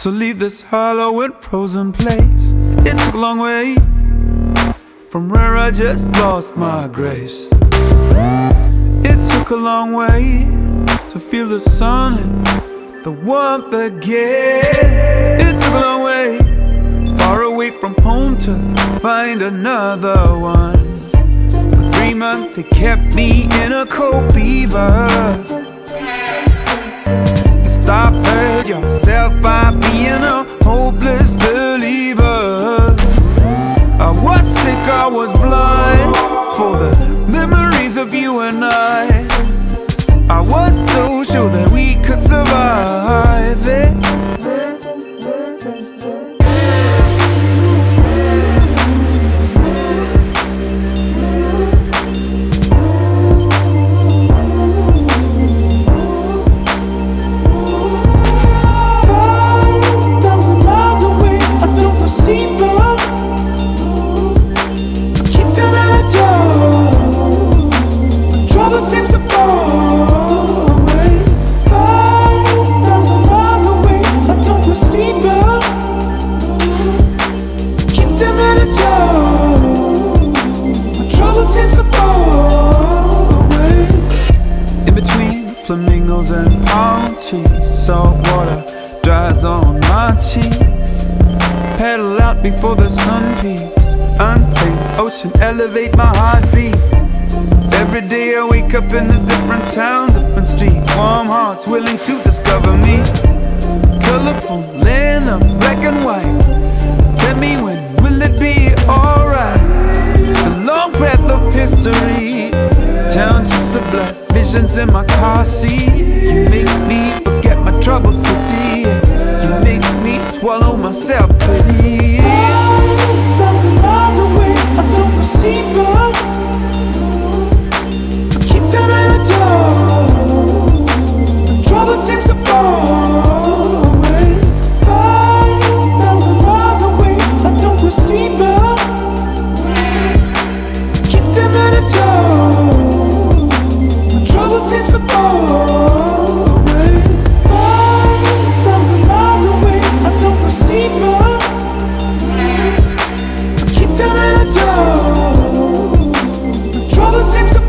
So leave this hollow and frozen place. It took a long way from where I just lost my grace. It took a long way to feel the sun and the warmth again. It took a long way, far away from home, to find another one. For 3 months it kept me in a cold fever. Stop hurt yourself by being a hopeless believer. I was sick, I was blind for the memories of you and I was so sure that we could survive it. Seems so far away, 5,000 miles away. I don't perceive them. Keep them at a door. My trouble seems so far away. In between flamingos and palm trees, salt water dries on my cheeks. Paddle out before the sun peaks. Untamed ocean elevate my heartbeat. Every day I wake up in a different town, different street. Warm hearts willing to discover me. Colorful land of black and white. Tell me, when will it be alright? The long path of history, townships of blood, visions in my car seat. You make me forget my troubled city. You make me swallow myself pity. 5,000 miles away, I don't perceive them. Trouble seems so far away, 5,000 miles away. I don't perceive them. Keep them at a door. My trouble seems so far away, 5,000 miles away. I don't perceive them. Keep them at a door. My trouble seems so